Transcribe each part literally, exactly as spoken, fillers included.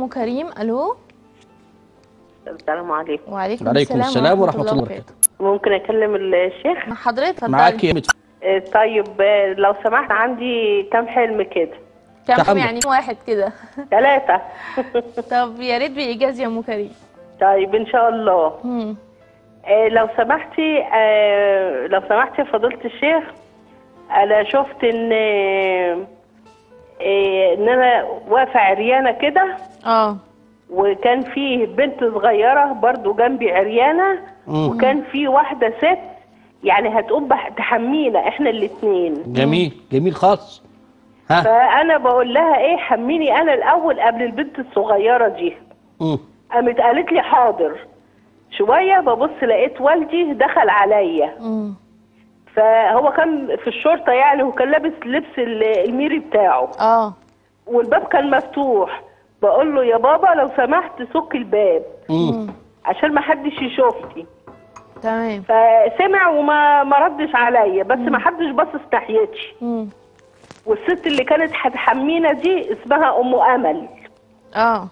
ام كريم. الو. السلام عليكم. وعليكم وعليكم السلام, السلام ورحمه الله وبركاته. ممكن اكلم الشيخ؟ مع حضرتك. معاك يا مت... آه، طيب آه، لو سمحت عندي كام حلم كده. كم تحمل. يعني واحد كده؟ ثلاثة. طب يا ريت بإيجاز يا ام كريم. طيب ان شاء الله. مم. آه، لو سمحتي آه، لو سمحتي فضيلة الشيخ، انا شفت ان آه، آه، ان انا واقفة عريانة كده، اه وكان فيه بنت صغيرة برضو جنبي عريانة، وكان في واحدة ست يعني هتقوم بح- تحمينا احنا الاتنين. جميل جميل خالص. ها. فانا بقول لها ايه، حميني انا الاول قبل البنت الصغيره دي. مم. قامت قالت لي حاضر. شويه ببص لقيت والدي دخل عليا، مم. فهو كان في الشرطه يعني، وكان لابس لبس ال- الميري بتاعه، اه والباب كان مفتوح. بقول له يا بابا لو سمحت سك الباب مم. عشان ما حدش يشوفني. تمام. فسمع وما ما ردش عليا، بس ما حدش باصص ناحيتي. مم. والست اللي كانت هتحمينا دي اسمها ام امل. اه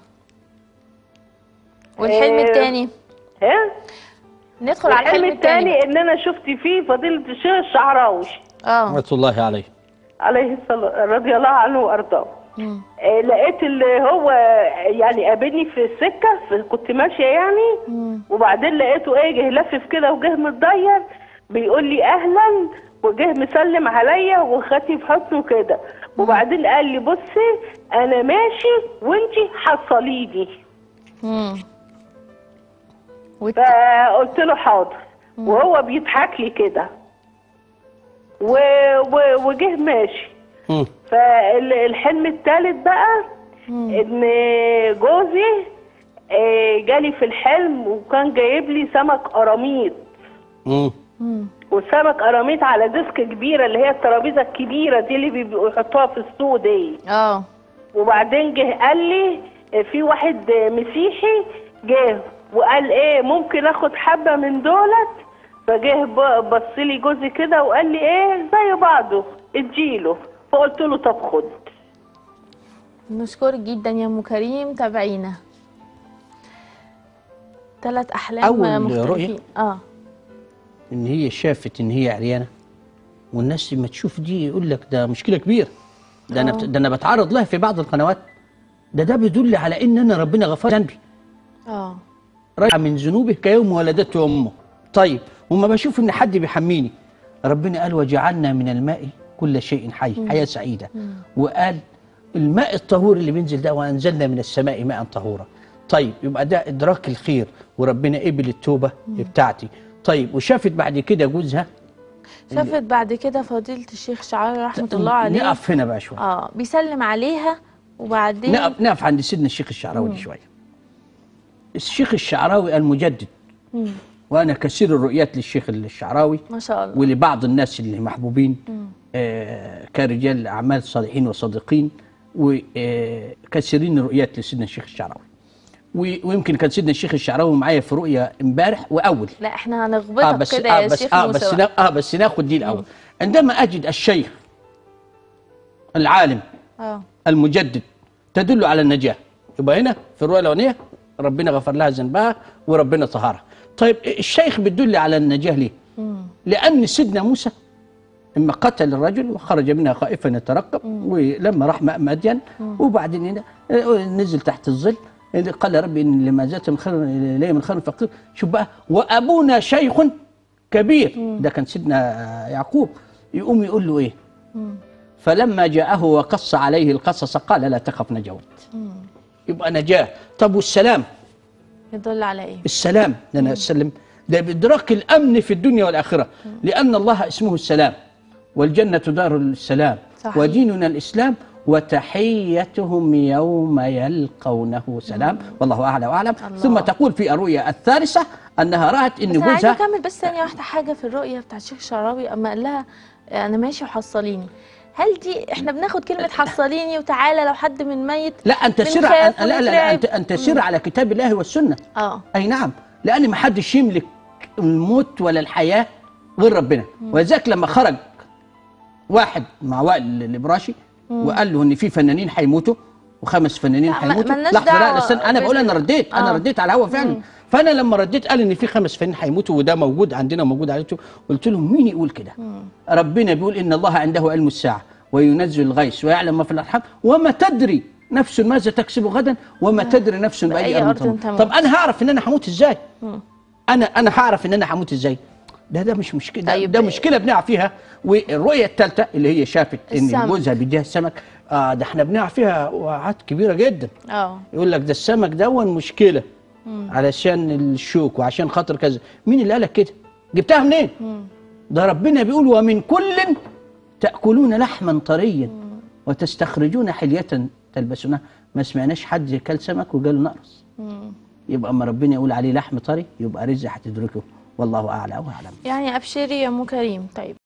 والحلم آه، التاني؟ ها؟ ندخل على الحلم الحلم التاني الثاني ان انا شفت فيه فضيله الشيخ الشعراوي اه. رحمه الله عليه. عليه الصلاه رضي الله عنه وارضاه. مم. آه، لقيت اللي هو يعني قابلني في السكه، في كنت ماشيه يعني، مم. وبعدين لقيته ايه جه لفف كده وجه متضير، بيقول لي اهلا، وجه مسلم عليا وخدني في حضنه كده، وبعدين قال لي بصي انا ماشي وانتي حصليني. مم. والت... فقلت له حاضر، وهو بيضحك لي كده و... و... وجه ماشي. مم. فالحلم الثالث بقى مم. ان جوزي آه، جالي في الحلم وكان جايب لي سمك قراميط، مم. مم. والسمك قراميط على ديسك كبيره اللي هي الترابيزه الكبيره دي اللي بيبقوا يحطوها في السوق دي. اه وبعدين جه قال لي في واحد مسيحي جه وقال ايه ممكن اخد حبه من دولت، فجه بص لي جوزي كده وقال لي ايه زي بعضه اديله، فقلت له طب خد. نشكرك جدا يا ام كريم. تابعينا. ثلاث احلام أول مختلفين. رؤية. اه ان هي شافت ان هي عريانه، والناس لما تشوف دي يقول لك ده مشكله كبيره، ده انا آه. بت... ده انا بتعرض لها في بعض القنوات، ده ده بيدل على ان انا ربنا غفار ذنبي، اه رجع من ذنوبه كيوم ولدته امه. طيب وما بشوف ان حد بيحميني، ربنا قال وجعلنا من الماء كل شيء حي، حياه سعيده. وقال الماء الطهور اللي بينزل ده وانزلنا من السماء ماء طهورا. طيب يبقى ده ادراك الخير، وربنا قبل التوبه بتاعتي. طيب وشافت بعد كده جوزها. شافت بعد كده فضيلة الشيخ شعراوي رحمة الله عليه. نقف هنا بقى شويه. اه بيسلم عليها وبعدين نقف نقف عند سيدنا الشيخ الشعراوي شويه. الشيخ الشعراوي المجدد، مم. وانا كثير الرؤيات للشيخ الشعراوي ما شاء الله. ولبعض الناس اللي محبوبين آه كرجال اعمال صالحين وصادقين، وكثيرين الرؤيات لسيدنا الشيخ الشعراوي. ويمكن كان سيدنا الشيخ الشعراوي معايا في رؤيه امبارح واول. لا احنا هنغبطك آه بس كده آه يا بس شيخ آه موسى بس, بقى. نا اه بس ناخد دي الاول. عندما اجد الشيخ العالم اه المجدد تدل على النجاه، يبقى هنا في الرؤيه الاولانيه ربنا غفر لها ذنبها وربنا طهرها. طيب الشيخ بتدل على النجاه ليه؟ مم. لان سيدنا موسى لما قتل الرجل وخرج منها خائفا يترقب، ولما راح ماء مدين وبعدين هنا نزل تحت الظل قال ربي ان لما زادت من خير الي من خير فقير. شوف بقى وابونا شيخ كبير، ده كان سيدنا يعقوب، يقوم يقول له ايه؟ مم. فلما جاءه وقص عليه القصص قال لا تخف نجوت. مم. يبقى نجاه. طب والسلام؟ يدل على ايه؟ السلام ده انا اسلم، ده بادراك الامن في الدنيا والاخره، لان الله اسمه السلام، والجنه دار السلام، صحيح. وديننا الاسلام، وتحيتهم يوم يلقونه سلام. والله اعلى واعلم. ثم تقول في الرؤيا الثالثه انها رات ان بس انا عايزه جوزها. اكمل بس ثانيه واحده حاجه في الرؤيه بتاعت الشيخ الشعراوي اما قال لها انا ماشي وحصليني. هل دي احنا بناخد كلمه حصليني وتعالى لو حد من ميت لا ان تسير لا لا, لا انت ان تسير على كتاب الله والسنه. اه اي نعم، لان ما حدش يملك الموت ولا الحياه غير ربنا. ولذلك لما خرج واحد مع وائل الابراشي وقال له ان في فنانين هيموتوا وخمس فنانين لا، ما- هيموتوا. ملناش لحظه لا دعوة بس انا أنا بقول انا بال- رديت انا آه. رديت على الهوا فعلا. مم. فانا لما رديت قال ان في خمس فنانين هيموتوا وده موجود عندنا موجود على اليوتيوب، قلت لهم مين يقول كده؟ ربنا بيقول ان الله عنده علم الساعه وينزل الغيث ويعلم ما في الارحام وما تدري نفس ماذا تكسب غدا وما تدري نفس باي بأي ارض أرض تموت. تموت. طب انا هعرف ان انا هموت ازاي؟ انا انا هعرف ان انا هموت ازاي؟ ده ده مش مشكله، ده, طيب. ده مشكله بنقع فيها. والرؤيه الثالثه اللي هي شافت ان السمك. جوزها بيديها السمك، اه ده احنا بنقع فيها وقعات كبيره جدا. اه يقول لك ده السمك دون مشكله علشان الشوك وعشان خاطر كذا. مين اللي قالك كده؟ جبتها منين؟ ده ربنا بيقول ومن كل تاكلون لحما طريا وتستخرجون حليه تلبسونها. ما سمعناش حد كل سمك وقال نقرس. يبقى اما ربنا يقول عليه لحم طري يبقى رزق هتدركه، والله اعلى واعلم. يعني ابشري يا ام كريم. طيب